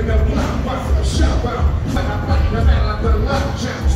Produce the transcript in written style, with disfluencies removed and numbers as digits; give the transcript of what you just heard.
the block, what's the show out? When I play the metal, I put a love jam.